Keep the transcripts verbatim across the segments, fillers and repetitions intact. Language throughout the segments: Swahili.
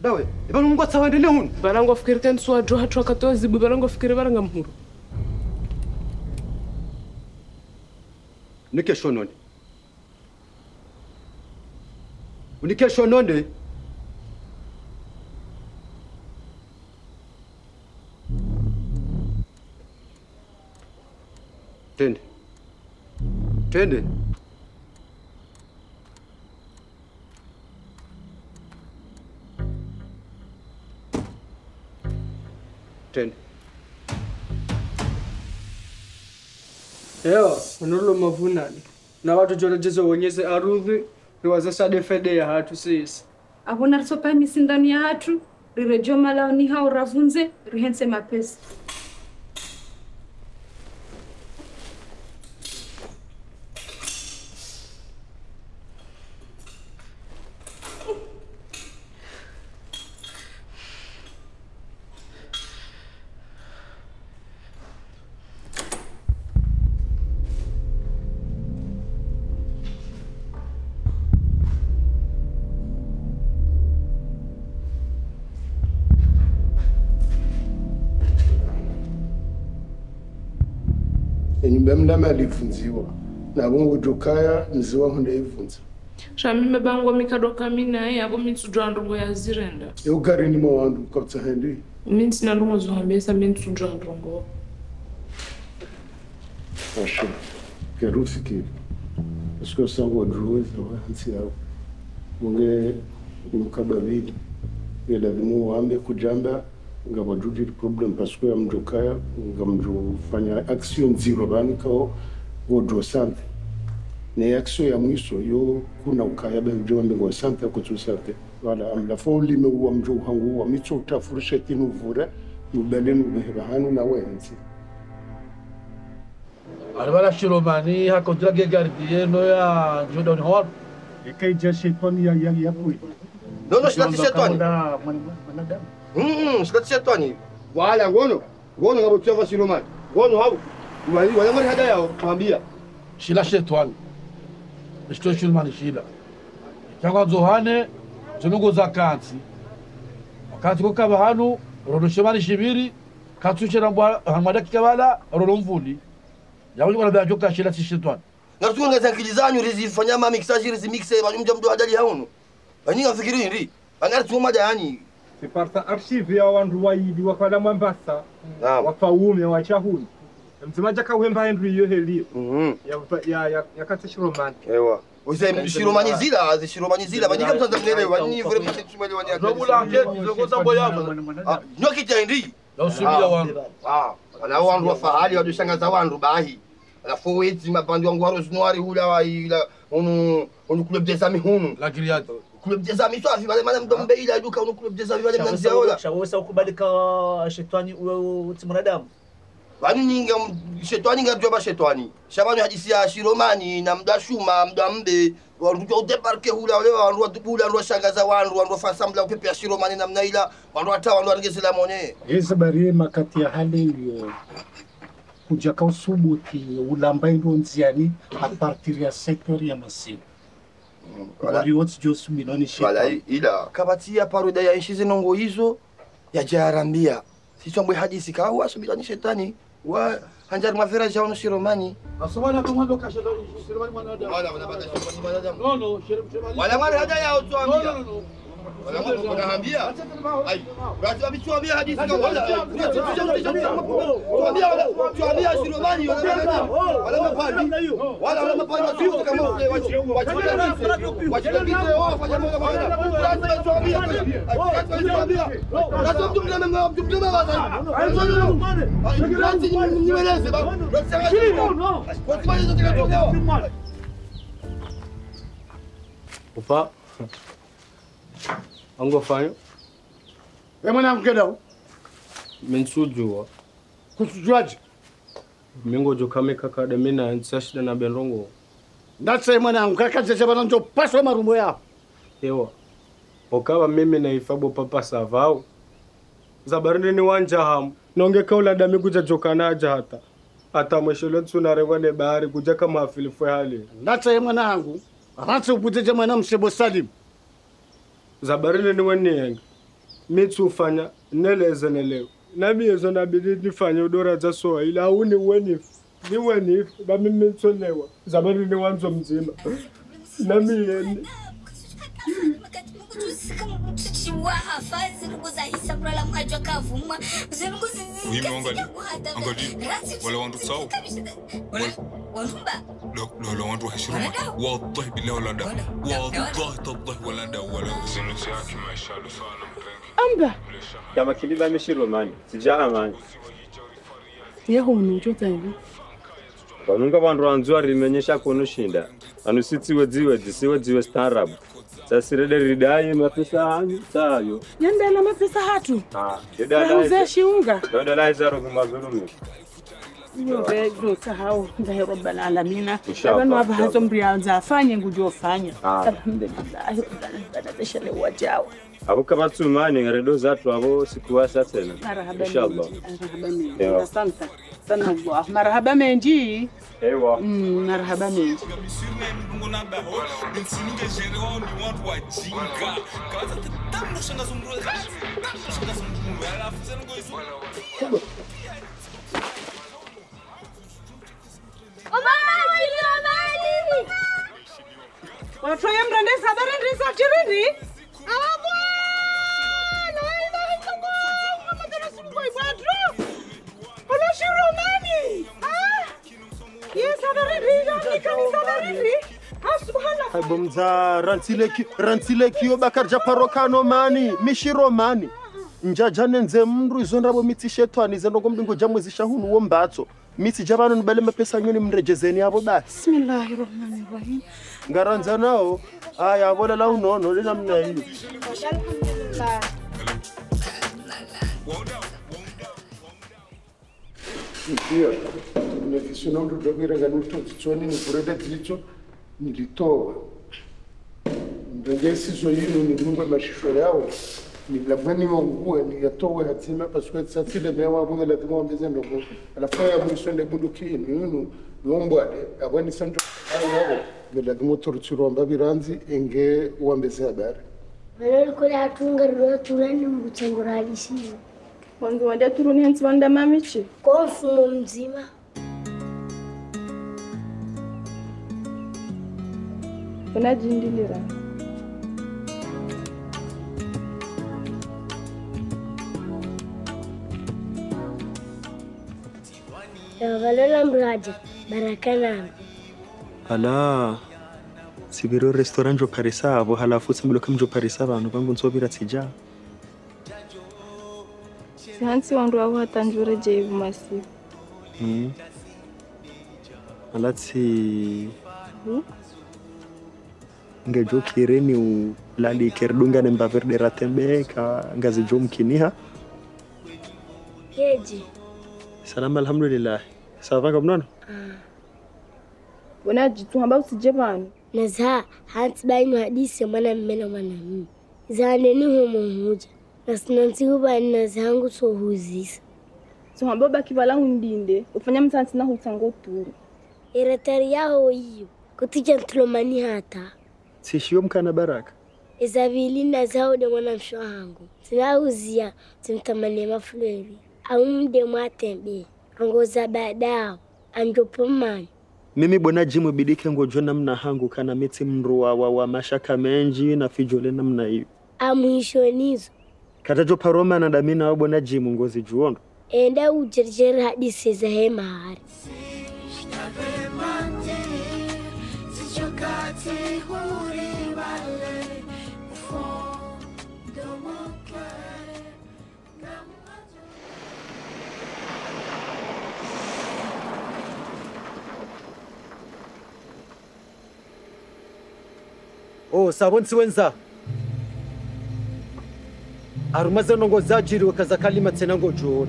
dawe iba nungo tsawendelee hunu balango fikiri kan swa jo hatwa katozi balango fikiri baranga mhuru nike shononde unike shononde tende tende tende Ewa, unulo mavunani. Na watu jorejezo wonyeze arudhi, riwaza sade fede ya hatu sisi. Avona risopa misindani ya hatu, rirejo malao ni hao ravunze, rihense mapesi. Enyumba mlama alifunziwa na bongo jokaya mziwa hunde ivunza shamime bango mikadoka mina yabo mitsujwa ndongo ya zirenda yo gari ni mawandu kwa hendi minsi na ndongo zohambesa mitsujwa ndongo asho kerusi ki esko sango druwe wa hansi yao munge mukababili yela bimu wambe kujamba ngabo judi problem parce que am jokaya ngamjo fanya action zero banko wodo sante ne action ya mwiso yo kuna ukaya ba jombe ngo sante ko tu sante wala am la foli me wa mjo hangu wa mitso ta fursheti no vura mubelenu beheba hanu na wenzi alwala shiromani hakontra ge gardie no ya jodon hor ikai jeshi toni ya ya ya pui no no shikati shetani manadamu mm shikati shetani wala ngono ngono ngabo tshava shiromani ngono hapo wali wala mari hada yao kwambia shila shetani Mishto shiromani shila cyangwa zohane zunungo zakansi wakati ko kaba hanu rodo shimani shibiri katsuchera mbwa hamadaki kabala rodo mvuli yawe wala bajoka shila shetani ngatunga zankilizanyu rizifanya ma mixage rizimixe banyumja mdo hadali haunu bani ngafikiri ndi bangari tuma dani siparta archive ya wandu waidi wakala Mombasa wafaume wa chahuni mzimaja ka uhemba hendu iyo heli mhm ya ya yakati shiromani ewa uze shiromani zila ze shiromani zila bani kama tanzania bani vraiment tumele wani nobula ke zokoza boyama nyoki tendi na usubira wangu ah ana wandu wa fahali wadushangaza wandu bahi alafu wezi mapandi wangu harozi noari hula wa ila unu unu club des amis hunu la grillade club des amis swafi bale mana mdombe ila duka unu club des amis bale mnanzia ola shawosa ukubalika shetani uti mwanadamu bani ninga shetani ngajwa ba shetani shabani hadisi ya shiromani na mdashuma mdambe wandu udebarke hula wale wandu wadubula wandu shangaza wandu wandu fasambla upepe ya shiromani na mnaila wandu hata wandu arigezela mone hizo bari makati ya hali ndio kuja ka usubuti ulamba ndo nziani a partir ya sector ya masimu wali what's just miloni shit wala ila kabatia paroda ya ishize nongo hizo ya jarambia sisi ambwe hadisi kawa subira ni shetani wa hanjar mafera jao shiromani asomana kama ndo kasha shiromani mwanadamu wala wanapata shiromani mwanadamu no no shiromani wala mara hada yao tuambia no no no wala mara kunaambia ai basi abituambia hadisi kama wala tuambia wala tuambia shiromani wala mapadi wala wala mapadi watu kama wale wachi wachi wachi wao fanya mambo kama haya lazima tuambia lazima tuambia lazima tumleme mwa tumleme waza lazima nimeleze ba lazima kwa sababu hizo tukatoka Upa. Ango fanyo? e mwana mkedao Mensujua. kusujuaje Mingo jokame kaka de mina nsashida na benrongo. ndatse mwana mkakaje sebana ndo paswa marumbo yao Ewa. Okawa mimi na ifabo papa savao. Zabarinde ni wanja hamu. Nonge kaula dami kuja jokana aja hata. Hata mwesholo tsuna revane bahari kuja kama afilifu hali. ndatse mwanangu aranse uputeje mwana msebo Salim Zabarinde ni wani yengi. mitsufanya neleze neleo nami yezo nabidi nifanye udora za Swahili au ni weni ni weni ba mimi tsolewa zabani ni wanzo mzima nami yeni ولا وانتو تصاو ولا لا لا وانتو هشرما والله بالله ولا دا والله تالله ولا دا ولا زنزاك ما شاء الله amba kama kiliba mishiro mani sijaa mani yeho nujota hivi vanunga vanhu vanzwa rimenyesha kunoshinda anusitsiwe dziwe dzisiwe dziwe startup sasirede ridai mapesa hanyu sayo yandela mapesa hatu ah yedala shiunga yedala izaro kumazulumi yobe sahau ndahe rabbal alamin abantu abahazo mbrianza afanye ngujofanya alhamdulillah bana tashale wajao abo kabatsumani ngaredo zatu abo sikuwasa tena inshallah marhaba asante sana Allah marhaba menji ewa marhaba menji watu yamrandesa barandesa chirindi Allah la ilaha illallah Muhammad rasulullah badru wala shiromani ah yes barandi ni kanisa barandi subhanallah bomza rantile ki rantile kiyo bakar japarokano mani mishiromani njajane nze mndu izondabo miti shetani zendongo mbingo jamwezi shahunu wo mbatso miti jabano nibale mapesa nyoni mrejezeni yabo basi bismillahirrahmanirrahim ngaranza nao aya bola la unono lena mna hiyo alhamdulillah ndio nimefisuna ndo dogira ganuto tsoni ni kureda tlicho nilitoa ndengesi zo yino ni mungu mashisho yao ni labani mungu ni yatoa hatima paswa tsatile mewa bunga la tumo mbeze ndo alafa ya mwisonde bunduki yino lombwade abani sanjo ayo nilagimo torchiro mbabiranzi enge uambeze habari Malol kula atunga ro turani mbuchanguralisi wangu wanda turuni hansi wanda mamichi kwa mfumo mzima unajindilira ya valola mraje barakana ala sibiro restaurant jo parisa abo halafu sambilo kamjo parisa abantu bangu nsobira tsija hansi wandu abo hatanjure je masi mm alati hmm? ngejo kireni u lali kerdunga ne mbaverde ratembe ka ngazi jo mkiniha keje salama alhamdulillah sawa kabnona ah unajitu hamba usije bana naza hansi bainu hadisi mwana mmena mwana mimi zane ni homo huja nasinanti kuba nazangu so huzisa so hamba baki bala undinde ufanya mtansi na hutango turu eretari yao hiyo kutija ntlomani hata sishio mkana baraka ezavili nazao de mwana msho wangu sinauzia timtamani mafulori au mde mwatembe rongoza badao anjopomani mimi bona jimu bidike ngojo namna hangu kana miti mruwa wa, wa mashaka menji na fijole namna hiyo amuishonizo katajo paroma na damina wa bona jimu ngozi juondo enda ujerjer hadisi za hemari oh sabonsi wenza arumaze nongo zajiri wakaza kalima tena ngojo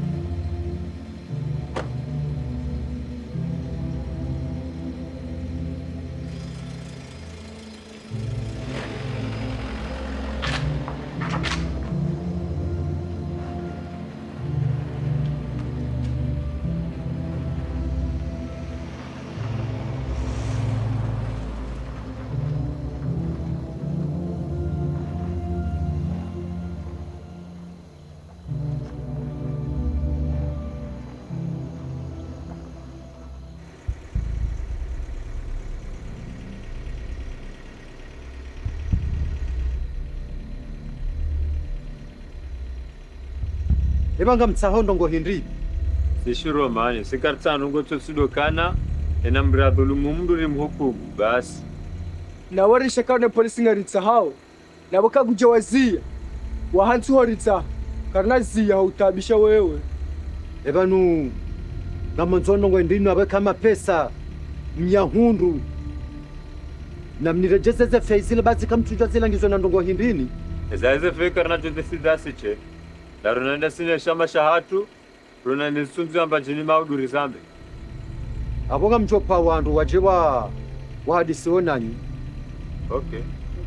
Ibanga mtsahondo ngo hindri. Sishiro mani, sikartsano ngo tsosidokana ena mradhulumu mndu rimhukumu basi. Na wari shakane polisi ngaritsa hao. Na bakaguja wazia. Wahantu horitsa. Karna zia utabisha wewe. Ebanu ngamonzono ngo ndino abe kama pesa mnyahundu. Na mnirejeze feizile bazi kamtujwa zile ngizo na ndongo hindini. Ezaize fikar na jote sidasiche. La runanda sine shamba shahatu. Runanda nisunzu amba jini mauduri zambe. Abonga mchopa wandu wajewa wahadisi onani. Okay.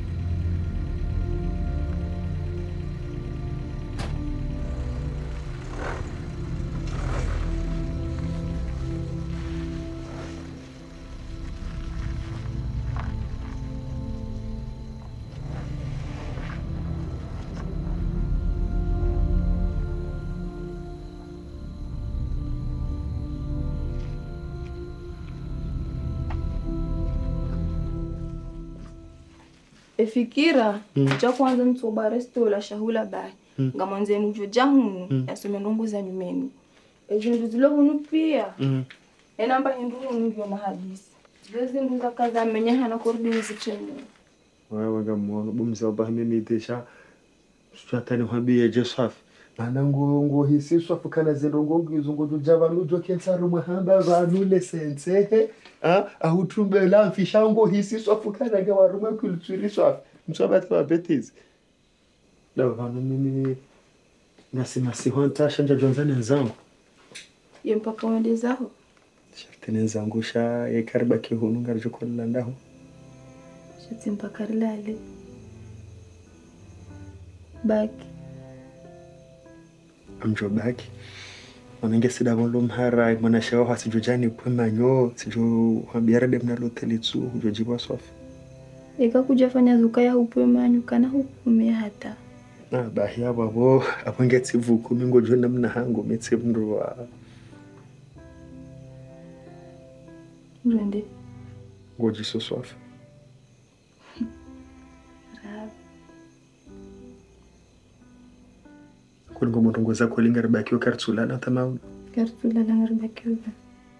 Efikira Mm. cha kwanza mtsoba resto la shahula bai Mm. ngamanze nujo jahunu Mm. yasome ndongo za nyumeni ezindu zilo hunu pia Mm. enamba hindu ngyo na hadisi zezi nduza kaza menya hana kordi nzitene Wewe ngamuona bumza ubahame midesha swatani hwabiye Joseph mana ngo ngo hisi swafu kana zendo ngo ngizungo java lujo kensaru mahamba vanule sensehe ah ahutumbe la mfishango hisi swafu kana ga warume kultsuri swafu msaba twa betiz dawa vanu mimi nasema si honta shanja jonzani nzangu ye mpaka wende zaho tene nzangu sha ye kariba kihunu ngarjo kollandaho shati mpaka rilale baki amjo baki manenge sida volo mhara mwana shawa hasijojani kwa manyo sijo hambia rade mnalo telitsu hujojiwa swafi eka kuja fanya zuka ya upwe manyu kana hukume hata na bahi abo abo abonge tsivuku mingo jona mna hango metse mndo wa Rende goji so swafi rab kulingo mundongo za kolinga ribaki okartsula na tamawu kartula la ngarba kyuba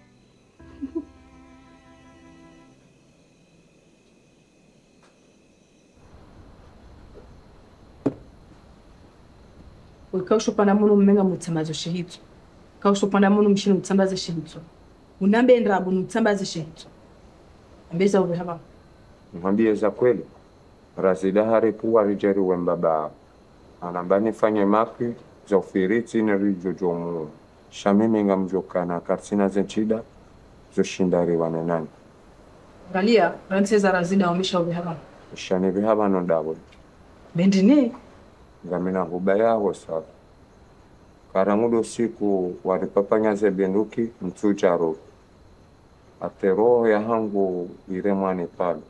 Wekausopana muno mmenga mutsambazo shehitso. Kausopana muno mshino mutsambazo shehitso. Unambe ndrabu mutsambazo shehitso. Ambeza ube haba. Mwambie za kweli. Razida hari puwa rijeri wembaba. Anambani fanye mapi za ufiriti na rijo jomu. Shamimi nga mjokana karsina zenchida zo shindari wanenani. Galia, ranseza razida wamisha ube haba. Shani bihaba no dabo. Bendine. Ngamina hubaya hosa. Karamudo siku waripapanya ze benduki mtujaro. Atero ya hangu iremani palo.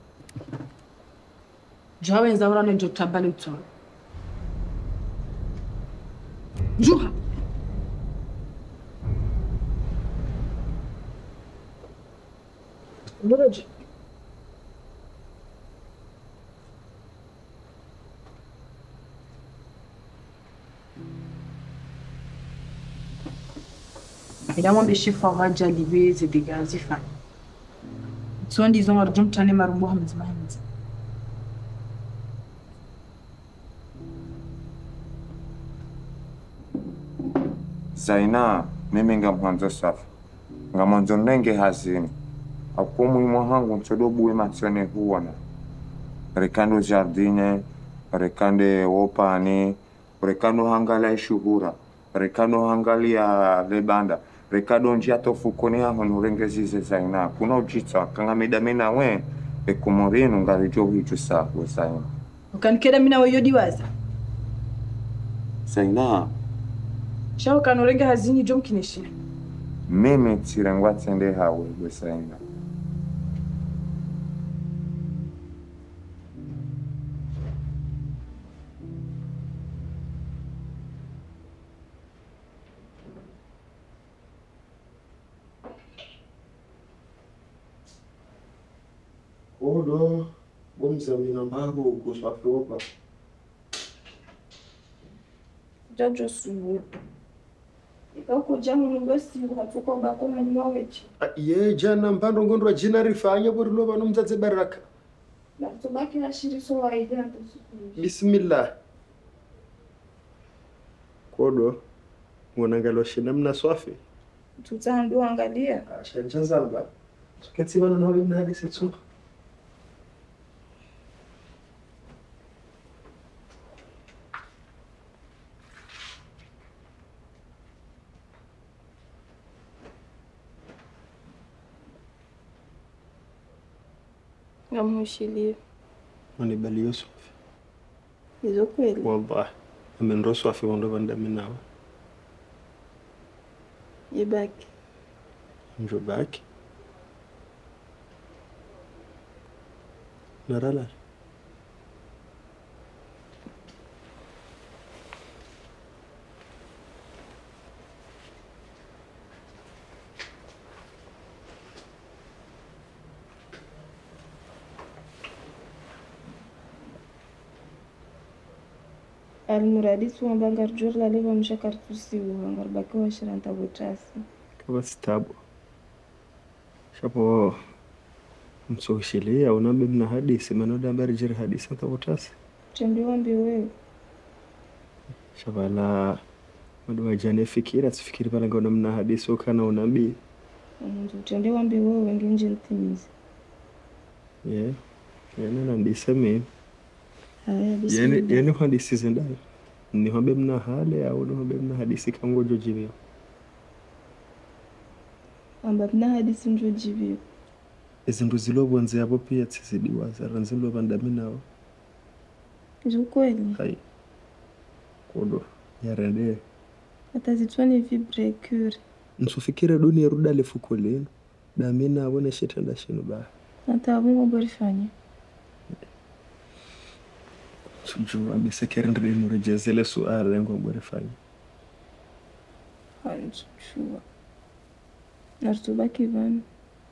Jawe nzaura njo tabali utso. Juha. Moroji. Évidemment, des chiffres raja libé, c'est des gaz, enfin. Soit disons, arjum tane marumbo hamz mahamz. Zaina, mimi nga mwanzo safi. Nga mwanzo nenge hazini. Akumu imo hangu mchodobu ima tione huwana. Rekando jardine, rekande wopani, rekando hangala ishuhura, rekando hangali ya lebanda, rekando njia tofukoni haho nurengezize Zaina. Kuna ujitsa, kanga midamina we, ekumorinu nga rijo hiju sahu Zaina. Ukanikeda mina wayodi waza. Zaina, Shao kanorenga hazini jom kineshi. mimi tirengwa tende hawe we Zaina. Odo bomza mina mbago kuswafopa Jajo subutu ikakuja mlungosi hatuko bako manywa wechi ye jana mpando ngondwa jina rifanya buri lo bano mtsatse baraka na tubaki na shiri so waida ndo bismillah kodo mwanangalo shina mna swafi tutaambiwa angalia shanja zalba tukati bana nawe mna hadi setsu Ngamhushilie. Manibali Yusuf. Hizo kweli? Wallahi. Amenrosu afi wando banda minawa. Yebaki. Njo baki. Narala. Almuradi tu ambangar jur la leva mshakartusi wangar baki wa shiranta botasi. Kama sitabu. Shapo msoshilia unambe mna hadisi manoda habari jiri hadisi anta botasi. Chembi wambi wewe. Shabala madwa jane fikira sifikiri pala ngona mna hadisi ukana unabii. Ndio chembi wambi wewe nginje ntimizi. Yeah. Yana na ndiseme. Yani yani hadisi zindani ni hobe mna hale au ni hobe mna hadisi kango jojiwe amba mna hadisi njo jiwe izindu zilobonze yabo pia tsizidiwa zaranzilo bandamina njo kweli hai kodo yarende atazitwani vibre cure nsufikire dunia ruda lefukoleni damina abone shetanda shino ba atabungo borifanya Sujua bisa kerendri nurejezele suara yang gua berfanya. Hanjua. Nartubaki van.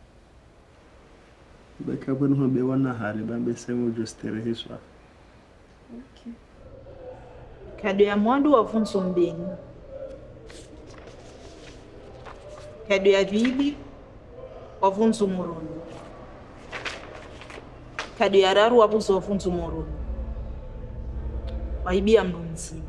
Baka bwana mbe wana hali bambe sema justere hiswa. Okay. Kado ya mwandu wa funso mbeni. Kado ya vili wa funso morono. Kado ya raru wa funso wa funso morono. Waibia mndo nzima.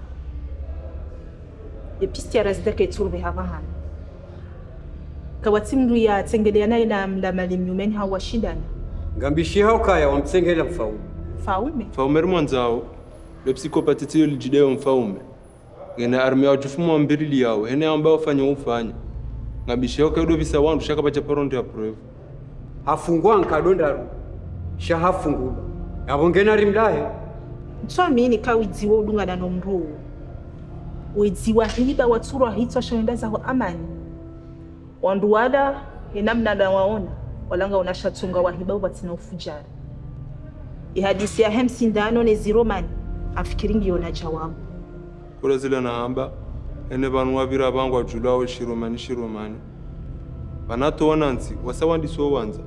Yepisti ya razidaka iturube hava hana. Kawati mdu ya tengele ya na ina mda malimnyumeni hawa shidana. Ngambishi hao kaya wa mtengele mfaume. Mfaume? Mfaume mwanzao. Le psikopatitiyo lijideo mfaume. Ngena arme ya ujufumu wa mbirili yao. Hene ambao ufanya ufanya. Ngambishi hao kaya visa wandu shaka bacha paronde ya proevu. Hafungua nkadondaru. Shahafungula. Yabongena rimdahe. Mtuamini kawidziwa udunga na nomru. Wedziwa hiba waturwa hitwa shondaza ho amani. Wandu wada enamna na waona walanga unashatunga wahiba ubatina ufujari. Ihadisi ya hemsindano ne ziromani afikiringi yona jawabu. Kula zile na amba ene banu wabira bangu wa julao shiromani shiromani. Banato wananzi wasawandi so wanza.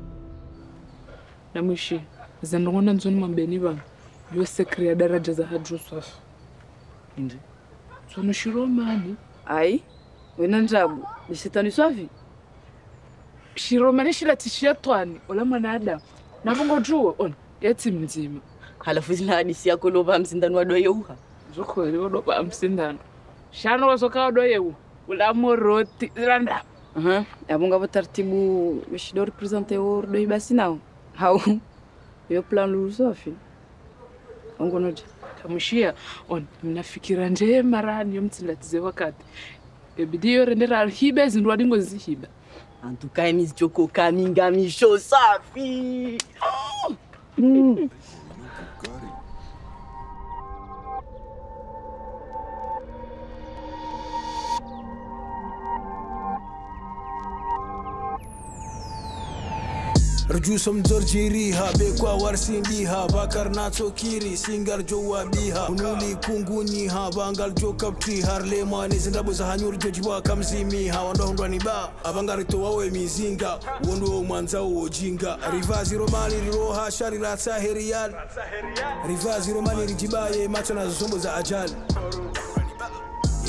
Na mwishi zanongona nzoni mambeni banga. Yo sekre daraja za hadrusaf. Inde. Sono shiromani. Ai, wena njabu. Nishetani swafi? Shiromani shila tishia twani. Ola mwanada. Nabongo juo. On. Yeti mzima. Halafu zina hadisi yako loba msindano wa doye uha. Zoko eliwo loba msindano. Shano wasoka wa doye uha. Ula moroti. Zilanda. Aha. Yabonga batartibu. Mishido represente ur doye basi nao. Hau. Yo plan lulu swafi. Ongonoja. Kamushia. On. Mnafikira nje marani yomtsilatize wakati. Ebidi yo rendera hibe zindu wadingo zihiba. Antukai mizjoko kaminga misho safi. Oh! Mm. Rjusum Georgiriha bekwa warsimbiha bakar nato kiri singar jowa biha unuli kungunyiha bangal jokapti harle mani zindabu za hanyur jojiwa kamzimiha wando hundwani ba abangar to wawe mizinga wondo mwanza ojinga rivazi romani riroha shari ratsa herial rivazi romani rijibaye macho na zombo za ajali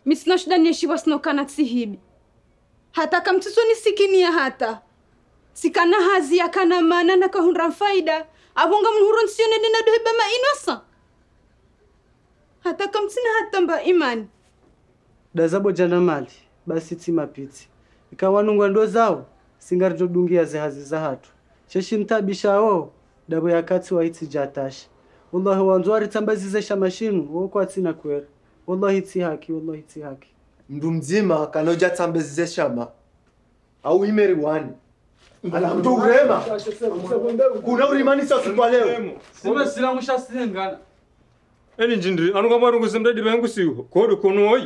Mimi sina shida nieshiwa sinokana tsihibi. Hata kamtso nisikinia hata. Sikana hazi yakana mana na kahunra faida. Abonga mnuron sione dina dohiba ma inosa. Hata kamtsina hata mba imani. Dazabo jana mali basi tima piti. Ikawanungwa ndo zao singarito dungia zihazi za hatu. Sheshi mtabisha o dabo yakati wa iti jatashi. Wallahi wanzwari tambazizesha mashinu woko atina kwera. Wallahi iti haki, wallahi iti haki. Mndu mzima kanoja tambazizesha ma. Au imeri wani. Ala mtu urema. Kuna urimani sasa kwa leo. Sima sila musha singana. Eni jindri anu kama rungu semda di bengu siu. Kodo kono oi.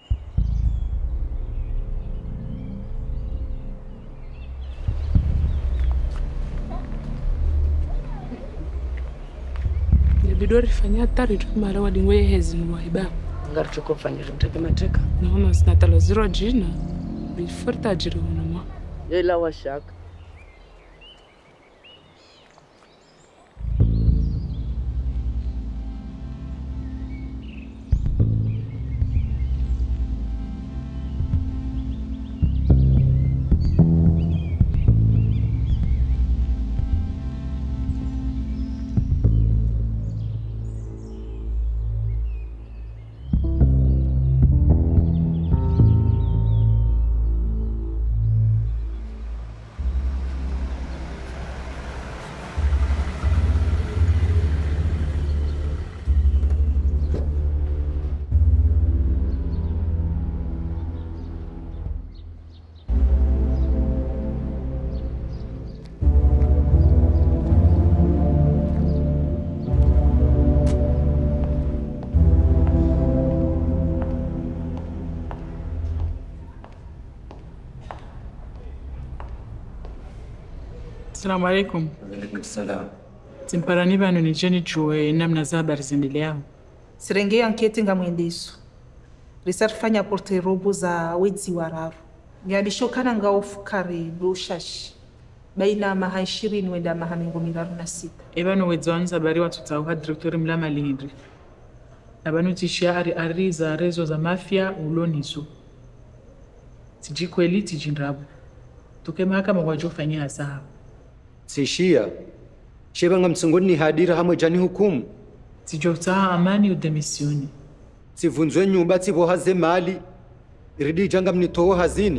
Bidori fanya tari tu mara wadi ngoye hezi nwa iba. Ngar choko fanya mteke mateka. Naona sina talo zero jina. Biforta jiro unamwa. Yela washaka. Assalamu alaikum. Alaikum salam. Timparani bano ni jeni chuwe namna za habari zindeleao. Sirenge anketi ngamwendeso. Risar fanya porte robo za wezi wararu. Ngabishokana ngaofu kare bushashi. Baina maha ishirini wenda maha mingo miraru na sita. Ebano wezi wanza bari watutauha direktori mlama lihindri. Nabanu tishia ari ari za rezo za mafia ulonizo. Tiji kweli tiji nrabu. Tuke mahakama wajofanyia asaha. Sishia. Shebanga mtsongoni ni hadira hamwe jani hukumu. Tijota amani udemisioni. Sivunzwe nyumba tibo haze mali. Iridi janga mnitoho hazini.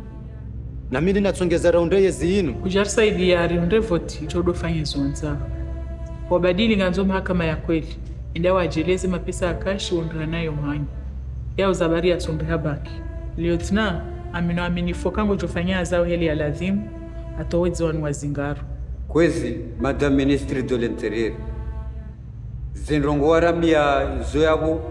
Na mimi natsongeza raunde yezinu. Kujarsa idi ya raunde voti chodo fanya zonza. Wabadili nganzo mahakama ya kweli. Inda wajeleze mapesa ya kashi wondra nayo mwanyi. Ya uzabari ya tsombeha baki. Liotna amino amini fokango jofanya zao heli ya lazimu. Atowezi wanu wazingaru. Kwezi, Madame Ministre de l'Intérieur. Zinrongo waramia zoyabo.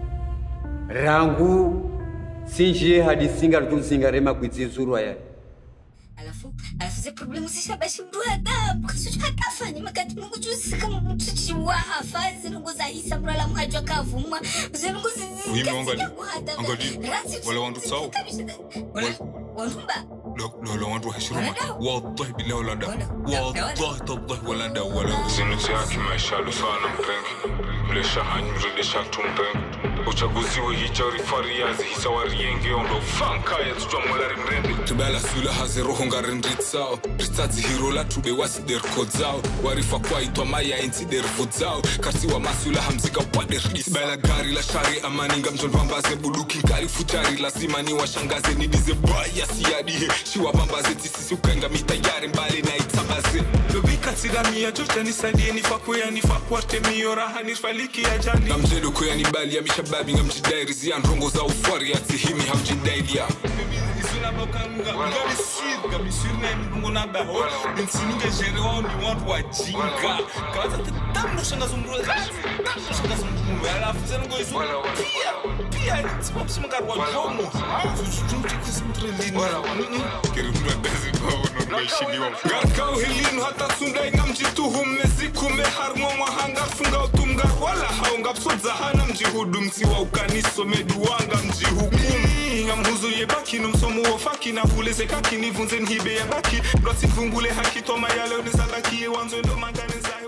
Rangu. Sinjie hadi singa rutunzinga rema kuizizurwa ya. Alafu, alafu ze problemu zishabashi mruhada. Bukasuchu hatafanya makati mungu juzi kama mtuchi wahafa. Zinrongo za hisa mrala mhajwa kavuma. Zinrongo zizi. Uyimu angali. Angali. Wala wandu tsao. Wanumba. لا لا وانت وحشرمك والله بالله ولا دا والله تالله ولا دا ولا زينتياك ما شالو sana mpenzi mlesha hanyuredesha tumpenzi uchaguzi wa hichari fariazi hisawarienge ondo fanka ya tujwa mwalari mrembe tubala sula haze roho ngarindritsao ritsazi hirola tube wasi der kodzao warifa kwa itwa maya inti der vodzao kasi wa masula hamzika upade ridisi bala gari la shari amaninga mjolvambaze buluki nkari futari lazima ni washangaze nidize baya siyadihe shiwa bambaze tisisi ukenga mitayari mbali na itabaze lobika tiramia jote nisaidie nifakuya nifakuarte miyo raha nifaliki ya jani na mjedo kuya nibali ya mishababi nga mjidairi ziya nrongo za ufwari ya tihimi hamjidaili ya Isuna bokanunga ngari sir gabi surne mbona baho binsinunge jero ni want wajinga kaza tamu shanga zumru tamu shanga zumru ala fuzeno go isu pia pia tsipo msimanga wa jomo chuchuchi kusimtrelini kirumwe bezi bawo no meshiniwa garkau hilinu hata sundai ngamjituhu mezikume harmo mwahanga funga utumga wala haunga psodza hana mjihudu msiwa ukaniso meduanga mjihukumu ngamhuzu yebaki nomsomo wofaki na fuleze kaki nivunze nhibe ya baki Rasi fungule haki toma ya leo nizabaki wanzo ndo mangane zaki